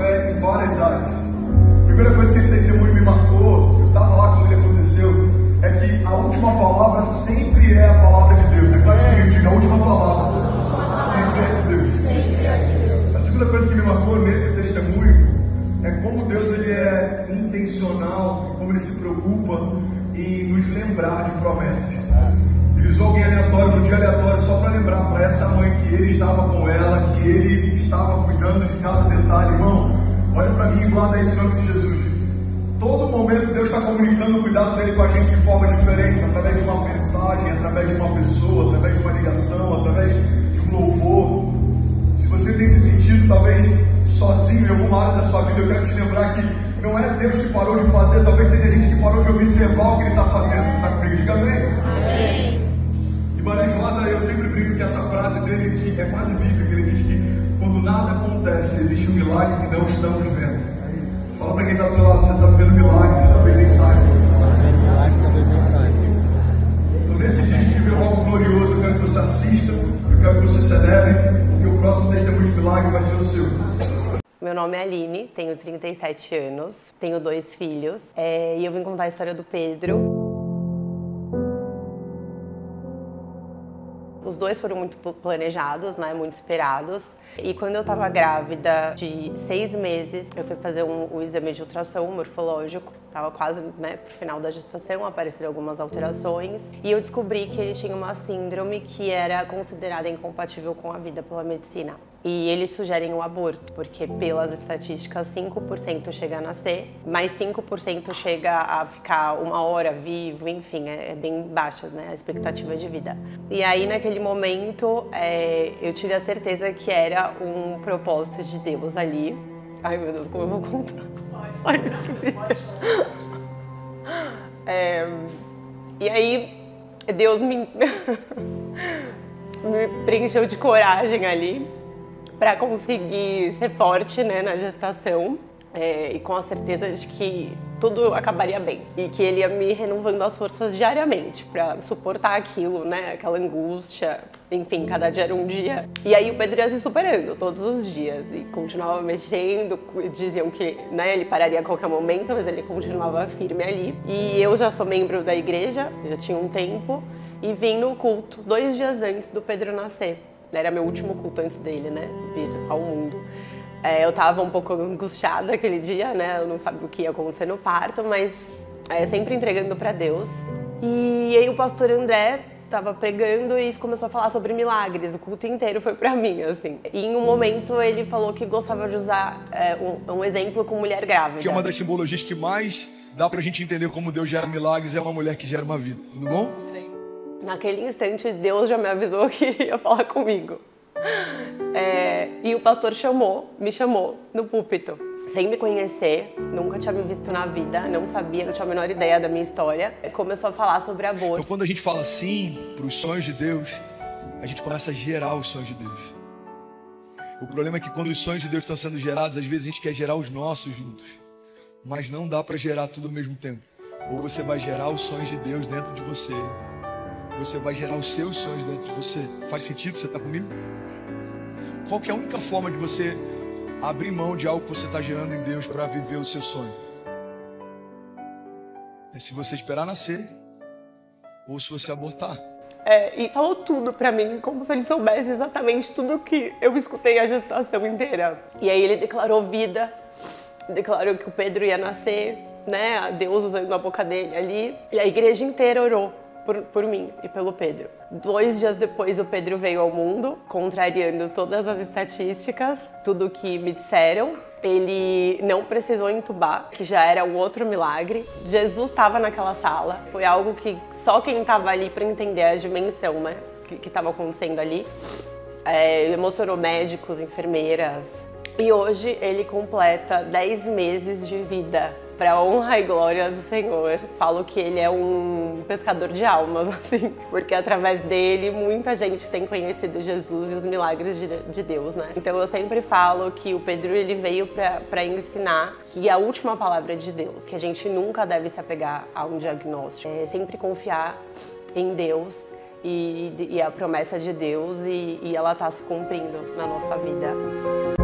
é em várias áreas. A primeira coisa que esse testemunho me marcou, eu estava lá quando ele aconteceu, é que a última palavra sempre é a palavra de Deus. É quase que eu digo, a última palavra sempre é de Deus. A segunda coisa que me marcou nesse testemunho é como Deus ele é intencional, como ele se preocupa em nos lembrar de promessas. Ele usou alguém aleatório, no dia aleatório, só para lembrar para essa mãe que ele estava com ela, que ele estava cuidando de cada detalhe. Irmão, olha para mim e guarda isso em nome de Jesus. Todo momento Deus está comunicando o cuidado dele com a gente de formas diferentes, através de uma mensagem, através de uma pessoa, através de uma ligação, através de um louvor. Se você tem se sentido talvez sozinho em alguma área da sua vida, eu quero te lembrar que não é Deus que parou de fazer, talvez seja a gente que parou de observar o que Ele está fazendo. Você está comigo? Diga amém. Amém. E Guimarães Rosa, eu sempre brinco que essa frase dele que é quase bíblica, ele diz que quando nada acontece, existe um milagre que não estamos vendo. Fala para quem está do seu lado, você está vendo milagres, talvez nem saiba. Então nesse dia a gente vê algo glorioso, eu quero que você assista, eu quero que você celebre, porque o próximo testemunho de milagre vai ser o seu. Meu nome é Aline, tenho 37 anos, tenho 2 filhos e eu vim contar a história do Pedro. Os 2 foram muito planejados, né, muito esperados. E quando eu estava grávida de 6 meses, eu fui fazer um exame de ultrassom morfológico. Estava quase, né, pro final da gestação, apareceram algumas alterações. E eu descobri que ele tinha uma síndrome que era considerada incompatível com a vida pela medicina. E eles sugerem o aborto, porque pelas estatísticas 5% chega a nascer, mais 5% chega a ficar 1 hora vivo, enfim, é bem baixa, né, a expectativa de vida. E aí naquele momento eu tive a certeza que era um propósito de Deus ali. Ai meu Deus, como eu vou contar? Ai, que difícil. E aí Deus me preencheu de coragem ali para conseguir ser forte, né, na gestação e com a certeza de que tudo acabaria bem e que ele ia me renovando as forças diariamente para suportar aquilo, né, aquela angústia, enfim, cada dia era um dia. E aí o Pedro ia se superando todos os dias e continuava mexendo, diziam que, né, ele pararia a qualquer momento, mas ele continuava firme ali. E eu já sou membro da igreja, já tinha um tempo, e vim no culto 2 dias antes do Pedro nascer. Era meu último culto antes dele, né, vir ao mundo. Eu tava um pouco angustiada aquele dia, né, eu não sabia o que ia acontecer no parto, mas sempre entregando para Deus. E aí o pastor André tava pregando e começou a falar sobre milagres, o culto inteiro foi para mim, assim. E em um momento ele falou que gostava de usar um exemplo com mulher grávida. Que é uma das simbologias que mais dá pra gente entender como Deus gera milagres, é uma mulher que gera uma vida. Tudo bom? Naquele instante, Deus já me avisou que ia falar comigo. E o pastor me chamou no púlpito, sem me conhecer, nunca tinha me visto na vida, não sabia, não tinha a menor ideia da minha história. Começou a falar sobre aborto. Então, quando a gente fala sim para os sonhos de Deus, a gente começa a gerar os sonhos de Deus. O problema é que quando os sonhos de Deus estão sendo gerados, às vezes a gente quer gerar os nossos juntos, mas não dá para gerar tudo ao mesmo tempo. Ou você vai gerar os sonhos de Deus dentro de você, você vai gerar os seus sonhos dentro de você. Faz sentido? Você está comigo? Qual que é a única forma de você abrir mão de algo que você está gerando em Deus para viver o seu sonho? É se você esperar nascer ou se você abortar. E falou tudo pra mim, como se ele soubesse exatamente tudo que eu escutei a gestação inteira. E aí ele declarou vida, declarou que o Pedro ia nascer, né? Deus usando a boca dele ali. E a igreja inteira orou por mim e pelo Pedro. 2 dias depois o Pedro veio ao mundo, contrariando todas as estatísticas, tudo que me disseram. Ele não precisou entubar, que já era um outro milagre. Jesus estava naquela sala, foi algo que só quem estava ali para entender a dimensão, né, que estava acontecendo ali. Emocionou médicos, enfermeiras. E hoje ele completa 10 meses de vida, para a honra e glória do Senhor. Falo que ele é um pescador de almas, assim, porque através dele muita gente tem conhecido Jesus e os milagres de Deus, né? Então eu sempre falo que o Pedro ele veio para ensinar que a última palavra é de Deus, que a gente nunca deve se apegar a um diagnóstico, sempre confiar em Deus e a promessa de Deus e ela está se cumprindo na nossa vida.